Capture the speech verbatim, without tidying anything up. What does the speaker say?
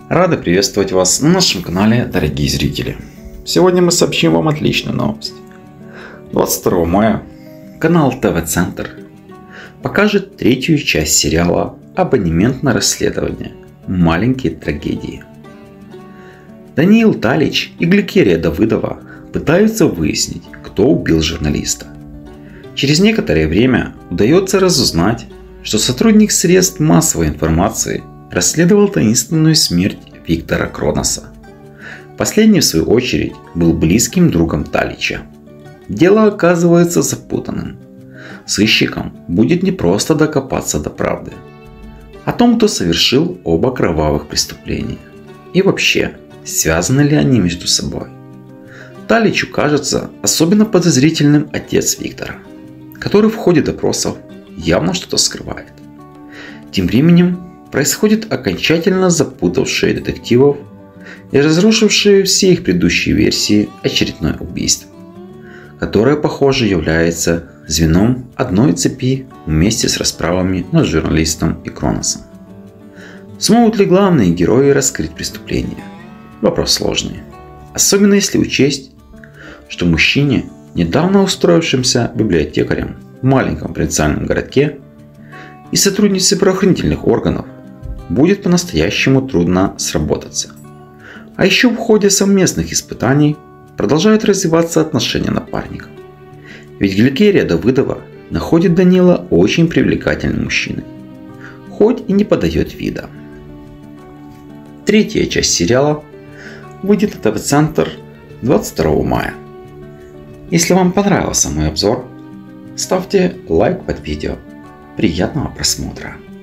Рады приветствовать вас на нашем канале, дорогие зрители. Сегодня мы сообщим вам отличную новость. двадцать второго мая канал ТВ-центр покажет третью часть сериала «Абонементное расследование. Маленькие трагедии». Даниил Талич и Гликерия Давыдова пытаются выяснить, кто убил журналиста. Через некоторое время удается разузнать, что сотрудник средств массовой информации расследовал таинственную смерть Виктора Кроноса. Последний, в свою очередь, был близким другом Талича. Дело оказывается запутанным. Сыщикам будет непросто докопаться до правды о том, кто совершил оба кровавых преступления. И вообще, связаны ли они между собой. Таличу кажется особенно подозрительным отец Виктора, который в ходе допросов явно что-то скрывает. Тем временем происходит окончательно запутавшее детективов и разрушившее все их предыдущие версии очередное убийство, которое, похоже, является звеном одной цепи вместе с расправами над журналистом и Кроносом. Смогут ли главные герои раскрыть преступление? Вопрос сложный. Особенно если учесть, что мужчине, недавно устроившимся библиотекарем в маленьком провинциальном городке и сотруднице правоохранительных органов, будет по-настоящему трудно сработаться. А еще в ходе совместных испытаний продолжают развиваться отношения напарников. Ведь Гликерия Давыдова находит Данила очень привлекательным мужчиной, хоть и не подает вида. Третья часть сериала выйдет на ТВ-центр двадцать второго мая. Если вам понравился мой обзор, ставьте лайк под видео. Приятного просмотра!